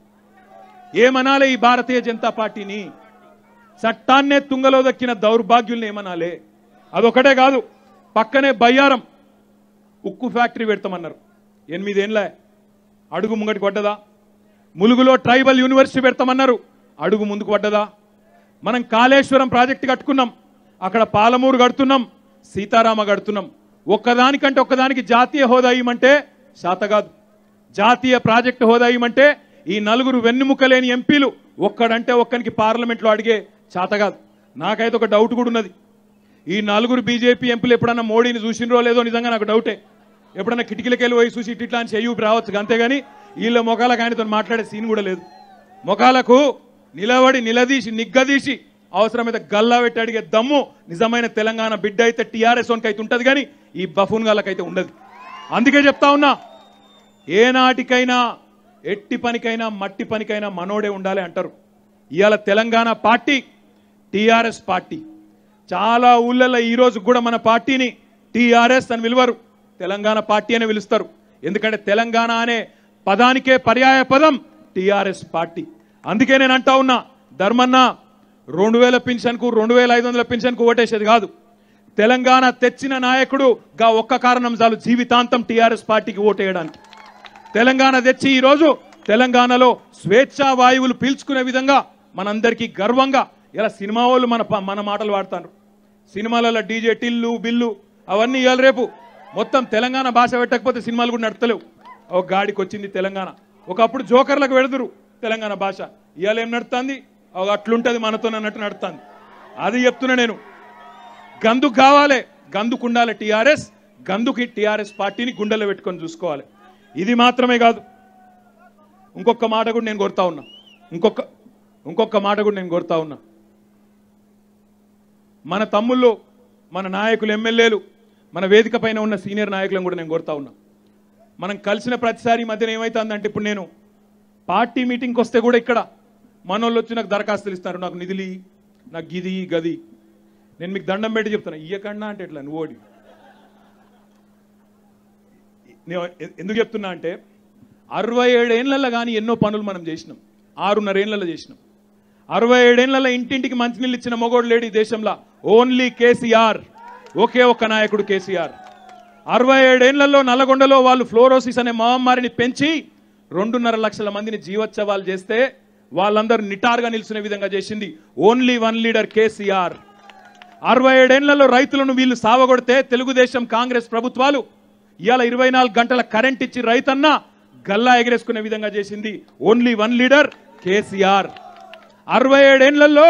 ఏమనాలి ఈ భారతీయ జనతా పార్టీని? చట్టాన్నే తుంగలో దక్కిన దౌర్భాగ్యుల్ని ఏమనాలి? అదొకటే కాదు, పక్కనే బయ్యారం ఉక్కు ఫ్యాక్టరీ పెడతామన్నారు. ఎనిమిదేళ్ళ అడుగు ముంగటికి పడ్డదా? ములుగులో ట్రైబల్ యూనివర్సిటీ పెడతామన్నారు, అడుగు ముందుకు పడ్డదా? మనం కాళేశ్వరం ప్రాజెక్టు కట్టుకున్నాం, అక్కడ పాలమూరు కడుతున్నాం, సీతారామ కడుతున్నాం. ఒక్కదానికంటే ఒక్కదానికి జాతీయ హోదా ఇవ్వమంటే శాతగాదు. జాతీయ ప్రాజెక్టు హోదా ఇవ్వమంటే ఈ నలుగురు వెన్నుముక్కలేని ఎంపీలు ఒక్కడంటే ఒక్కనికి పార్లమెంట్లో అడిగే శాతగాదు. నాకైతే ఒక డౌట్ కూడా ఉన్నది, ఈ నలుగురు బీజేపీ ఎంపీలు ఎప్పుడన్నా మోడీని చూసినరో లేదో నిజంగా నాకు డౌటే. ఎప్పుడన్నా కిటికీలకి వెళ్ళి పోయి చూసి ఇట్లా అని చెయ్యి రావచ్చు, అంతేగాని వీళ్ళ మొఖాలకు ఆయనతో మాట్లాడే సీన్ కూడా లేదు. మొఖాలకు నిలబడి నిలదీసి నిగ్గదీసి అవసరమైతే గల్లా పెట్టి అడిగే దమ్ము నిజమైన తెలంగాణ బిడ్డ అయితే టీఆర్ఎస్ వన్కి అయితే ఉంటుంది, కానీ ఈ బఫూన్ గాళ్ళకైతే ఉండదు. అందుకే చెప్తా ఉన్నా, ఏనాటికైనా ఎట్టి పనికైనా మట్టి పనికైనా మనోడే ఉండాలి అంటారు. ఇవాళ తెలంగాణ పార్టీ టీఆర్ఎస్ పార్టీ. చాలా ఊళ్ళల్లో ఈరోజు కూడా మన పార్టీని టీఆర్ఎస్ అని పిలువరు, తెలంగాణ పార్టీ అని పిలుస్తారు. ఎందుకంటే తెలంగాణ అనే పదానికే పర్యాయ పదం టీఆర్ఎస్ పార్టీ. అందుకే నేను అంటా ఉన్నా, ధర్మన్న రెండు వేల పెన్షన్కు రెండు వేల ఐదు వందల పెన్షన్కు ఓటేసేది కాదు. తెలంగాణ తెచ్చిన నాయకుడు గా ఒక్క కారణం చాలు జీవితాంతం టీఆర్ఎస్ పార్టీకి ఓటేయడానికి. తెలంగాణ తెచ్చి ఈరోజు తెలంగాణలో స్వేచ్ఛా వాయువులు పీల్చుకునే విధంగా మనందరికీ గర్వంగా ఇలా సినిమా వాళ్ళు మన మన మాటలు వాడతారు. సినిమాలలో డీజే టిల్లు బిల్లు అవన్నీ ఇవాళ రేపు మొత్తం తెలంగాణ భాష పెట్టకపోతే సినిమాలు కూడా నడతలేవు. ఒక గాడికి వచ్చింది తెలంగాణ. ఒకప్పుడు జోకర్లకు వెడుదురు తెలంగాణ భాష, ఇవాళ ఏం నడుతుంది? ఒక అట్లుంటుంది మనతో అన్నట్టు నడుతుంది. అది చెప్తున్నా నేను. గందుకు కావాలి, గందుకు ఉండాలి టీఆర్ఎస్, గందుకి టీఆర్ఎస్ పార్టీని గుండెల్లో పెట్టుకొని చూసుకోవాలి. ఇది మాత్రమే కాదు, ఇంకొక మాట కూడా నేను కోరుతా ఉన్నా ఇంకొక ఇంకొక మాట కూడా నేను కోరుతా ఉన్నా మన తమ్ముళ్ళు, మన నాయకులు, ఎమ్మెల్యేలు, మన వేదిక పైన ఉన్న సీనియర్ నాయకులను కూడా నేను కోరుతా ఉన్నా. మనం కలిసిన ప్రతిసారి ఈ మధ్యన ఏమవుతుందంటే, ఇప్పుడు నేను పార్టీ మీటింగ్కి వస్తే కూడా ఇక్కడ మనోళ్ళు వచ్చి నాకు దరఖాస్తులు ఇస్తారు, నాకు నిధులు, నాకు గిది గది. నేను మీకు దండం పెట్టి చెప్తాను, ఇయ్యకన్నా అంటే ఎట్లా నువ్వు ఓడి. నేను ఎందుకు చెప్తున్నా అంటే, అరవై ఏడేళ్లలో కానీ ఎన్నో పనులు మనం చేసినాం, ఆరున్నర ఏళ్లలో చేసినాం. అరవై ఏడేళ్లలో ఇంటింటికి మంచినీళ్ళు ఇచ్చిన మొగోడు లేడు ఈ దేశంలో, ఓన్లీ కేసీఆర్, ఒకే ఒక్క నాయకుడు కేసీఆర్. అరవై ఏడేళ్లలో నల్లగొండలో వాళ్ళు ఫ్లోరోసిస్ అనే మహమ్మారిని పెంచి రెండున్నర లక్షల మందిని జీవోత్సవాలు చేస్తే వాళ్ళందరూ నిటారుగా నిలిచిన విధంగా చేసింది ఓన్లీ వన్ లీడర్ కేసీఆర్. అరవై ఏడేళ్లలో రైతులను వీళ్ళు సావగొడితే తెలుగుదేశం కాంగ్రెస్ ప్రభుత్వాలు ఇవాళ ఇరవై నాలుగు గంటల కరెంట్ ఇచ్చి రైతన్న గల్లా ఎగరేసుకునే విధంగా చేసింది ఓన్లీ వన్ లీడర్ కేసీఆర్. అరవై ఏడేళ్లలో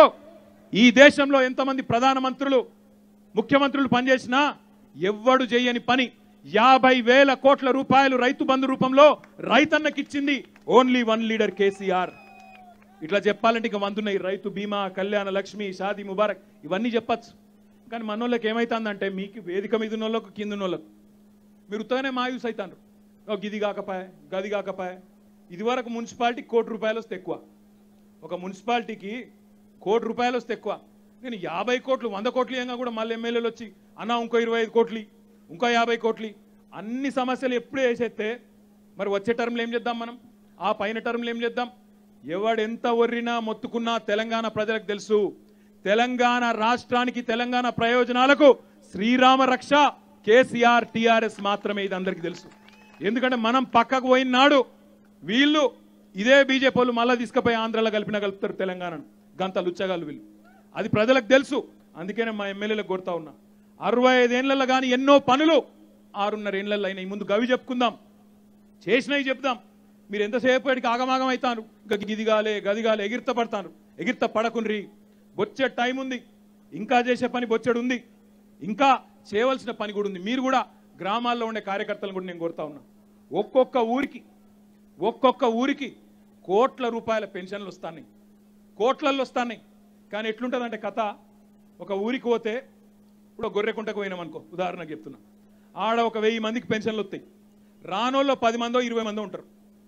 ఈ దేశంలో ఎంతమంది ప్రధానమంత్రులు, ముఖ్యమంత్రులు పనిచేసినా ఎవ్వడు చేయని పని యాభై వేల కోట్ల రూపాయలు రైతు బంధు రూపంలో రైతన్నకిచ్చింది ఓన్లీ వన్ లీడర్ కేసీఆర్. ఇట్లా చెప్పాలంటే ఇక వందున్నాయి, రైతు బీమా, కళ్యాణ లక్ష్మి, షాదీ ముబారక్, ఇవన్నీ చెప్పచ్చు. కానీ మనోళ్ళకి ఏమైతుందంటే, మీకు వేదిక మీద ఉన్న వాళ్ళకు, కింద ఉన్న వాళ్ళకు మీరు ఉత్తగానే మాయూస్ అవుతారు. గిది కాకపాయ, గది కాకపాయ. ఇది వరకు మున్సిపాలిటీ కోటి రూపాయలు వస్తే ఎక్కువ, ఒక మున్సిపాలిటీకి కోటి రూపాయలు వస్తే ఎక్కువ. నేను యాభై కోట్లు వంద కోట్లు ఏంగా కూడా మళ్ళీ ఎమ్మెల్యేలు వచ్చి అన్న ఇంకో ఇరవై ఐదు కోట్లు ఇంకో యాభై కోట్లు అన్ని సమస్యలు ఎప్పుడే వేసేస్తే మరి వచ్చే టర్మ్లు ఏం చేద్దాం మనం, ఆ పైన టర్మ్లు ఏం చేద్దాం? ఎవడెంత ఒర్రినా మొత్తుకున్నా తెలంగాణ ప్రజలకు తెలుసు, తెలంగాణ రాష్ట్రానికి, తెలంగాణ ప్రయోజనాలకు శ్రీరామ రక్ష కేసీఆర్, టీఆర్ఎస్ మాత్రమే. ఇది అందరికీ తెలుసు. ఎందుకంటే మనం పక్కకు పోయిన నాడు వీళ్ళు ఇదే బీజేపీ వాళ్ళు మళ్ళీ తీసుకుపోయి ఆంధ్రాలో కలిపిన కలుపుతారు తెలంగాణను, గంత లుచ్చగాళ్ళు వీళ్ళు. అది ప్రజలకు తెలుసు. అందుకనే మా ఎమ్మెల్యేలకు కోరుతా ఉన్నా, అరవై ఐదేళ్లలో కానీ ఎన్నో పనులు ఆరున్నర ఏళ్లలో అయినాయి. ముందు గవి చెప్పుకుందాం, చేసినవి చెప్దాం. మీరు ఎంతసేపటికి ఆగమాగం అవుతాను, గిదిగాలే గదిగాలే ఎగిర్త పడతాను. ఎగిర్త పడకుండ్రి, బొచ్చే టైం ఉంది, ఇంకా చేసే పని బొచ్చెడు ఉంది, ఇంకా చేయవలసిన పని కూడా ఉంది. మీరు కూడా గ్రామాల్లో ఉండే కార్యకర్తలను కూడా నేను కోరుతా ఉన్నా, ఒక్కొక్క ఊరికి ఒక్కొక్క ఊరికి కోట్ల రూపాయల పెన్షన్లు వస్తాయి, కోట్లల్లో వస్తాయి. కానీ ఎట్లుంటుందంటే కథ, ఒక ఊరికి పోతే, ఇప్పుడు గొర్రెకుంటకు పోయినాం అనుకో, ఉదాహరణకు చెప్తున్నా, ఆడ ఒక వెయ్యి మందికి పెన్షన్లు వస్తాయి. రానోళ్ళు పది మందో ఇరవై మందో ఉంటారు.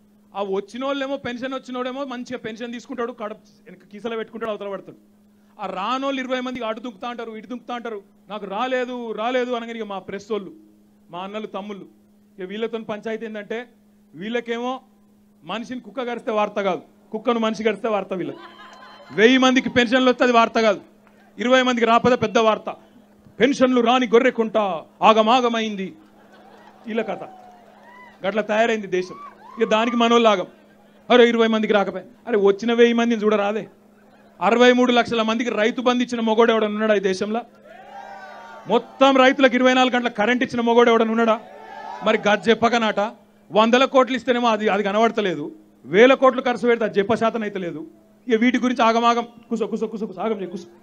ఆ వచ్చిన వాళ్ళేమో పెన్షన్ వచ్చినోడేమో మంచిగా పెన్షన్ తీసుకుంటాడు, కడ కీసలో పెట్టుకుంటాడు, అవతల పడతాడు. ఆ రానోళ్ళు ఇరవై మందికి అటు దుంకుతా అంటారు, ఇటు దుంకుతా అంటారు. నాకు రాలేదు రాలేదు అనగానే ఇక మా ప్రెస్ వాళ్ళు, మా అన్నలు, తమ్ముళ్ళు, ఇక వీళ్ళతో పంచాయతీ ఏంటంటే, వీళ్ళకేమో మనిషిని కుక్క గరిస్తే వార్త కాదు, కుక్కను మనిషి గరిస్తే వార్త. వీళ్ళకి వెయ్యి మందికి పెన్షన్లు వస్తే అది వార్త కాదు, ఇరవై మందికి రాపదే పెద్ద వార్త. పెన్షన్లు రాని గొర్రెకుంటా ఆగమాగమైంది, వీళ్ళ కథ. గట్ల తయారైంది దేశం. ఇక దానికి మనోళ్ళు ఆగం, అరే ఇరవై మందికి రాకపోయి, అరే వచ్చిన వెయ్యి మందిని చూడరాదే. అరవై మూడు లక్షల మందికి రైతు బంధు ఇచ్చిన మొగోడు ఎవడన్నా ఉన్నాడా ఈ దేశంలో? మొత్తం రైతులకు ఇరవై నాలుగు గంటల కరెంట్ ఇచ్చిన మొగోడు ఎవడన్నా ఉన్నాడా? మరి గది చెప్పకనాట వందల కోట్లు ఇస్తేనేమో అది అది కనబడతలేదు, వేల కోట్లు ఖర్చు పెడితే అది చెప్ప శాతం అయితే లేదు. ఇక వీటి గురించి ఆగమాగం, కుసో కుసో కుసో కుసో ఆగం చే కుసో.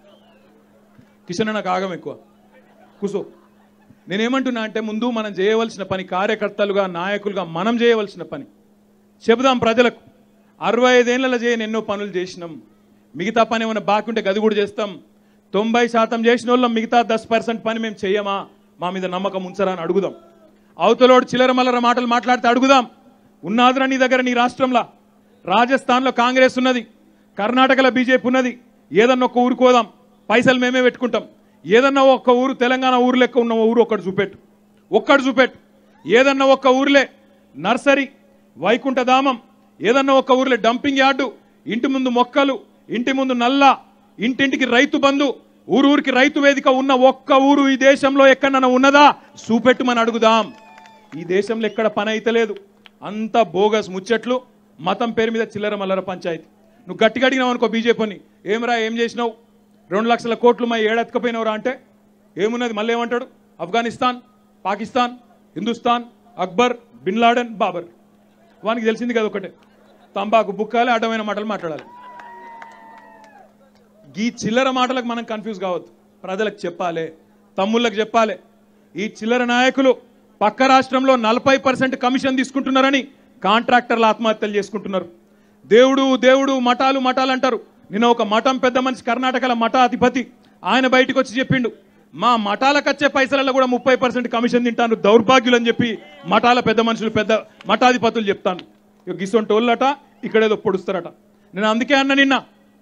కిషన్ నాకు ఆగం ఎక్కువ, కుసో. నేనేమంటున్నా అంటే, ముందు మనం చేయవలసిన పని, కార్యకర్తలుగా నాయకులుగా మనం చేయవలసిన పని చెబుదాం ప్రజలకు. అరవై ఐదేళ్లలో చేయని ఎన్నో పనులు చేసినాం, మిగతా పని ఏమైనా బాకీ ఉంటే గది కూడా చేస్తాం. తొంభై శాతం చేసిన వాళ్ళం మిగతా దస్ పర్సెంట్ పని మేము చెయ్యమా, మా మీద నమ్మకం ఉంచరా అని అడుగుదాం. అవతలోడు చిల్లర మల్లర మాటలు మాట్లాడితే అడుగుదాం, ఉన్నాదిరా నీ దగ్గర నీ రాష్ట్రంలో? రాజస్థాన్లో కాంగ్రెస్ ఉన్నది, కర్ణాటకలో బీజేపీ ఉన్నది. ఏదన్నా ఒక్క ఊరు కోదాం, పైసలు మేమే పెట్టుకుంటాం. ఏదన్నా ఒక్క ఊరు తెలంగాణ ఊరు లెక్క ఉన్న ఊరు ఒక్కటి చూపెట్టు, ఒక్కటి చూపెట్టు. ఏదన్నా ఒక్క ఊర్లే నర్సరీ, వైకుంఠధామం, ఏదన్నా ఒక్క ఊర్లే డంపింగ్ యార్డు, ఇంటి ముందు మొక్కలు, ఇంటి ముందు నల్ల, ఇంటింటికి రైతు బంధు, ఊరూరికి రైతు వేదిక ఉన్న ఒక్క ఊరు ఈ దేశంలో ఎక్కడన్నా ఉన్నదా? చూపెట్టుమని అడుగుదాం. ఈ దేశంలో ఎక్కడ పని అయితే లేదు, అంత బోగస్ ముచ్చట్లు, మతం పేరు మీద చిల్లర మల్లర పంచాయతీ. నువ్వు గట్టిగా అడిగినావు అనుకో బీజేపీని, ఏమరా ఏం చేసినావు, రెండు లక్షల కోట్లు మా ఏడెత్తుకపోయినవరా అంటే ఏమున్నది? మళ్ళీ ఏమంటాడు? Afghanistan, Pakistan, Hindustan, Akbar, bin Laden, Babar. వానికి తెలిసింది కదా ఒకటే, తంబాకు బుక్కాలి, అడ్డమైన మాటలు మాట్లాడాలి. ఈ చిల్లర మాటలకు మనం కన్ఫ్యూజ్ కావద్దు, ప్రజలకు చెప్పాలి, తమ్ముళ్ళకి చెప్పాలి. ఈ చిల్లర నాయకులు పక్క రాష్ట్రంలో నలభై పర్సెంట్ కమిషన్ తీసుకుంటున్నారని కాంట్రాక్టర్లు ఆత్మహత్యలు చేసుకుంటున్నారు. దేవుడు దేవుడు మఠాలు మఠాలు అంటారు. నిన్న ఒక మఠం పెద్ద మనిషి కర్ణాటకలో మఠాధిపతి ఆయన బయటకు వచ్చి చెప్పిండు, మా మఠాలకు వచ్చే పైసలలో కూడా ముప్పై పర్సెంట్ కమిషన్ తింటాను దౌర్భాగ్యులు అని చెప్పి మఠాల పెద్ద మనుషులు పెద్ద మఠాధిపతులు చెప్తాను. ఇక గిసొంటోళ్ళట ఇక్కడేదో పొడుస్తారట. నేను అందుకే అన్న నిన్న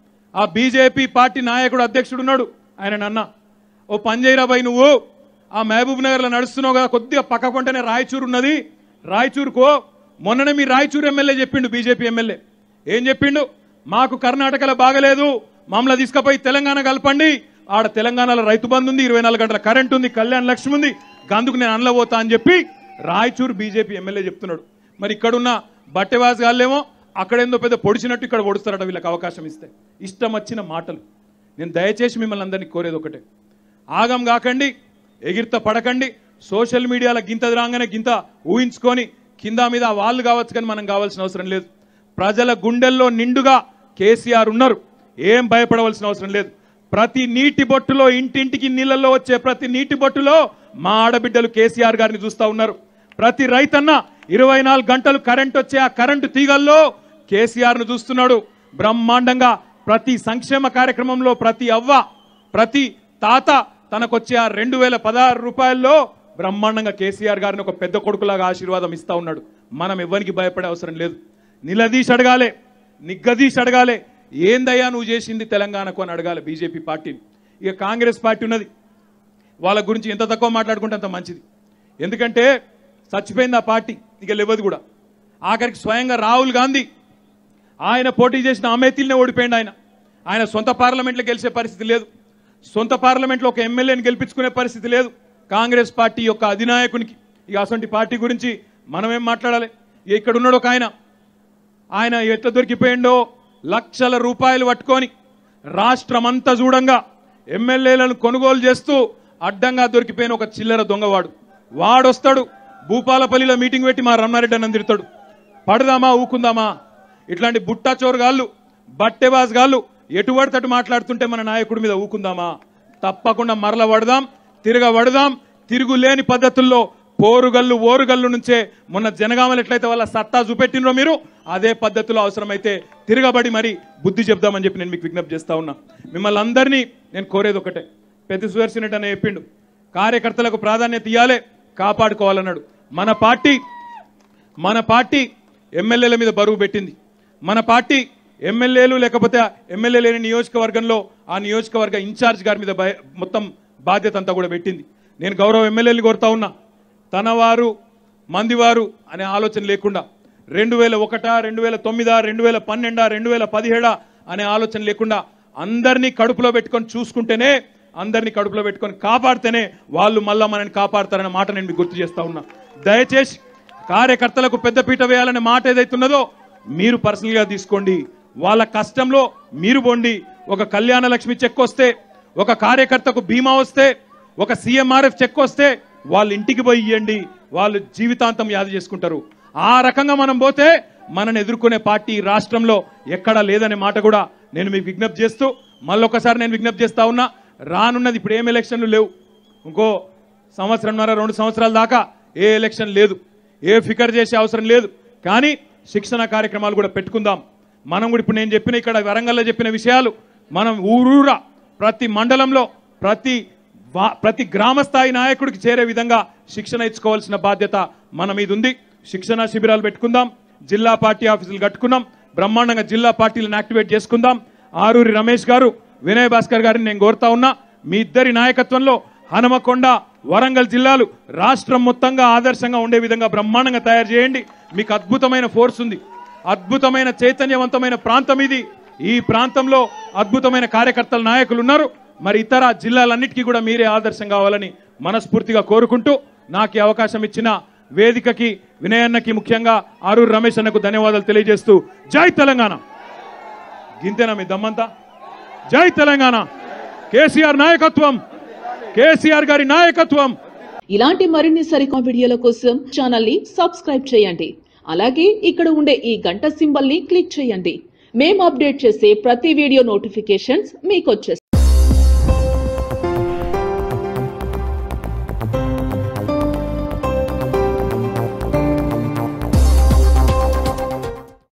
ఆ బీజేపీ పార్టీ నాయకుడు అధ్యక్షుడు ఉన్నాడు, ఆయన అన్న ఓ పంజైరాబాయి నువ్వు ఆ మహబూబ్ నగర్లో నడుస్తున్నావు కదా, కొద్దిగా పక్క కొంటనే రాయచూరు ఉన్నది, రాయచూరుకో. మొన్ననే మీ రాయచూరు ఎమ్మెల్యే చెప్పిండు, బీజేపీ ఎమ్మెల్యే ఏం చెప్పిండు, మాకు కర్ణాటకలో బాగలేదు, మమ్మల్ని తీసుకుపోయి తెలంగాణ కలపండి, ఆడ తెలంగాణలో రైతు బంధు ఉంది, ఇరవై నాలుగు గంటల కరెంట్ ఉంది, కళ్యాణ లక్ష్మి ఉంది, గందుకు నేను అనలో పోతా అని చెప్పి రాయచూరు బీజేపీ ఎమ్మెల్యే చెప్తున్నాడు. మరి ఇక్కడున్న బట్టెవాస్ గాళ్ళేమో అక్కడేందో పెద్ద పొడిచినట్టు ఇక్కడ పొడుస్తారట వీళ్ళకి అవకాశం ఇస్తే. ఇష్టం వచ్చిన మాటలు. నేను దయచేసి మిమ్మల్ని అందరినీ కోరేది ఒకటే, ఆగం కాకండి, ఎగిరిత పడకండి. సోషల్ మీడియాలో గింత రాగానే గింత ఊహించుకొని కింద మీద వాళ్ళు కావచ్చు కానీ మనం కావాల్సిన అవసరం లేదు. ప్రజల గుండెల్లో నిండుగా కేసీఆర్ ఉన్నారు, ఏం భయపడవలసిన అవసరం లేదు. ప్రతి నీటి బొట్టులో ఇంటింటికి నీళ్ళల్లో వచ్చే ప్రతి నీటి బొట్టులో మా ఆడబిడ్డలు కేసీఆర్ గారిని చూస్తూ ఉన్నారు. ప్రతి రైతన్న ఇరవై నాలుగు గంటలు కరెంట్ వచ్చే ఆ కరెంటు తీగల్లో కేసీఆర్ ను చూస్తున్నాడు బ్రహ్మాండంగా. ప్రతి సంక్షేమ కార్యక్రమంలో ప్రతి అవ్వ ప్రతి తాత తనకొచ్చే ఆ రెండు వేల పదహారు రూపాయల్లో బ్రహ్మాండంగా కేసీఆర్ గారిని ఒక పెద్ద కొడుకులాగా ఆశీర్వాదం ఇస్తా ఉన్నాడు. మనం ఎవరికి భయపడే అవసరం లేదు. నిలదీసి అడగాలి, నిగ్గదీసి అడగాలి, ఏందయ్యా నువ్వు చేసింది తెలంగాణకు అని అడగాలి బీజేపీ పార్టీని. ఇక కాంగ్రెస్ పార్టీ ఉన్నది, వాళ్ళ గురించి ఎంత తక్కువ మాట్లాడుకుంటే అంత మంచిది. ఎందుకంటే చచ్చిపోయింది ఆ పార్టీ, ఇక లేవదు కూడా. ఆఖరికి స్వయంగా రాహుల్ గాంధీ ఆయన పోటీ చేసిన అమేథీలనే ఓడిపోయింది. ఆయన ఆయన సొంత పార్లమెంట్లో గెలిచే పరిస్థితి లేదు, సొంత పార్లమెంట్లో ఒక ఎమ్మెల్యేని గెలిపించుకునే పరిస్థితి లేదు కాంగ్రెస్ పార్టీ యొక్క అధినాయకునికి. ఇక అసొంటి పార్టీ గురించి మనం ఏం మాట్లాడాలి. ఇక ఇక్కడ ఉన్నాడు ఒక ఆయన, ఆయన ఎట్లా దొరికిపోయిండో, లక్షల రూపాయలు పట్టుకొని రాష్ట్రమంతా చూడంగా ఎమ్మెల్యేలను కొనుగోలు చేస్తూ అడ్డంగా దొరికిపోయిన ఒక చిల్లర దొంగవాడు. వాడొస్తాడు భూపాలపల్లిలో మీటింగ్ పెట్టి మా రమణారెడ్డి అన్నం తిడతాడు. పడదామా ఊకుందామా? ఇట్లాంటి బుట్టా చోరుగాళ్ళు బట్టెబాజ్ గాళ్ళు ఎటువడతటు మాట్లాడుతుంటే మన నాయకుడి మీద ఊకుందామా? తప్పకుండా మరల పడదాం, తిరగబడదాం. తిరుగులేని పద్ధతుల్లో పోరుగల్లు ఓరుగల్లు నుంచే మొన్న జనగామలు ఎట్లయితే వాళ్ళ సత్తా చూపెట్టినరో మీరు అదే పద్ధతిలో అవసరమైతే తిరగబడి మరి బుద్ధి చెప్దామని చెప్పి నేను మీకు విజ్ఞప్తి చేస్తా ఉన్నా. మిమ్మల్ని అందరినీ నేను కోరేది ఒకటే, పెద్ద సుదర్శనట్ అనే చెప్పిండు, కార్యకర్తలకు ప్రాధాన్యత ఇవ్వాలి, కాపాడుకోవాలన్నాడు. మన పార్టీ మన పార్టీ ఎమ్మెల్యేల మీద బరువు పెట్టింది. మన పార్టీ ఎమ్మెల్యేలు లేకపోతే ఎమ్మెల్యే లేని నియోజకవర్గంలో ఆ నియోజకవర్గ ఇన్ఛార్జ్ గారి మీద మొత్తం బాధ్యత అంతా కూడా పెట్టింది. నేను గౌరవ ఎమ్మెల్యేలు కోరుతా ఉన్నా, తనవారు మందివారు అనే ఆలోచన లేకుండా రెండు వేల ఒకటా రెండు వేల తొమ్మిదా రెండు వేల పన్నెండా రెండు వేల పదిహేడా అనే ఆలోచన లేకుండా అందరినీ కడుపులో పెట్టుకొని చూసుకుంటేనే, అందరినీ కడుపులో పెట్టుకొని కాపాడితేనే వాళ్ళు మళ్ళా మనల్ని కాపాడతారనే మాట నేను మీకు గుర్తు చేస్తా ఉన్నా. దయచేసి కార్యకర్తలకు పెద్దపీట వేయాలనే మాట ఏదైతున్నదో మీరు పర్సనల్గా తీసుకోండి. వాళ్ళ కష్టంలో మీరు బొండి. ఒక కళ్యాణ లక్ష్మి చెక్ వస్తే, ఒక కార్యకర్తకు బీమా వస్తే, ఒక సీఎంఆర్ఎఫ్ చెక్ వస్తే వాళ్ళ ఇంటికి పోయి ఇవ్వండి, వాళ్ళు జీవితాంతం యాద చేసుకుంటారు. ఆ రకంగా మనం పోతే మనని ఎదుర్కొనే పార్టీ రాష్ట్రంలో ఎక్కడా లేదనే మాట కూడా నేను మీకు విజ్ఞప్తి చేస్తూ మళ్ళొకసారి నేను విజ్ఞప్తి చేస్తా ఉన్నా. రానున్నది ఇప్పుడు ఏం ఎలక్షన్లు లేవు, ఇంకో సంవత్సరంన్నర రెండు సంవత్సరాల దాకా ఏ ఎలక్షన్ లేదు, ఏ ఫికర్ చేసే అవసరం లేదు. కానీ శిక్షణ కార్యక్రమాలు కూడా పెట్టుకుందాం. మనం కూడా ఇప్పుడు నేను చెప్పిన ఇక్కడ వరంగల్లో చెప్పిన విషయాలు మనం ఊరూరా ప్రతి మండలంలో ప్రతి ప్రతి గ్రామ స్థాయి నాయకుడికి చేరే విధంగా శిక్షణ ఇచ్చుకోవాల్సిన బాధ్యత మన మీద ఉంది. శిక్షణ శిబిరాలు పెట్టుకుందాం, జిల్లా పార్టీ ఆఫీసులు కట్టుకున్నాం, బ్రహ్మాండంగా జిల్లా పార్టీలను యాక్టివేట్ చేసుకుందాం. ఆరూరి రమేష్ గారు, వినయ్ భాస్కర్ గారిని నేను కోరుతా ఉన్నా, మీ ఇద్దరి నాయకత్వంలో హనుమకొండ వరంగల్ జిల్లాలు రాష్ట్రం మొత్తంగా ఆదర్శంగా ఉండే విధంగా బ్రహ్మాండంగా తయారు చేయండి. మీకు అద్భుతమైన ఫోర్స్ ఉంది, అద్భుతమైన చైతన్యవంతమైన ప్రాంతం ఇది. ఈ ప్రాంతంలో అద్భుతమైన కార్యకర్తల నాయకులు ఉన్నారు. మరి ఇతర జిల్లాలన్నిటికీ కూడా మీరే ఆదర్శం కావాలని మనస్ఫూర్తిగా కోరుకుంటూ నాకు ఈ అవకాశం ఇచ్చిన వేదికకి, వినయన్నకి, ముఖ్యంగా ఆరూరి రమేష్ అన్నకు ధన్యవాదాలు తెలియజేస్తూ జై తెలంగాణ. గింతేనా మీ దమ్మంతా? జై తెలంగాణ. కేసీఆర్ నాయకత్వం, కేసీఆర్ గారి నాయకత్వం. ఇలాంటి మరిన్ని సరికొత్త వీడియోల కోసం ఛానల్ ని సబ్స్క్రైబ్ చేయండి. అలాగే ఇక్కడ ఉండే ఈ గంట సింబల్ ని క్లిక్ చేయండి. మేము అప్డేట్ చేసే ప్రతి వీడియో నోటిఫికేషన్స్ మీకు వచ్చేస్తాయి.